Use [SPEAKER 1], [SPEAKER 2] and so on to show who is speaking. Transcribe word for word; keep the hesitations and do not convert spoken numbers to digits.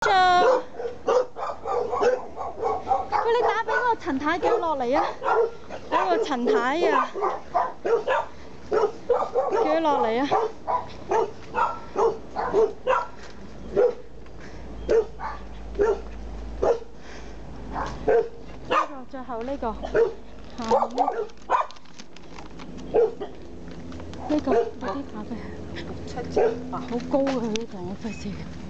[SPEAKER 1] Roger， 喂，你打俾我陳太叫落嚟啊！俾個陳太啊，叫佢落嚟啊！呢個最後呢個，下面呢個，呢個快啲打俾佢。六七隻，好高啊！佢呢個我費事。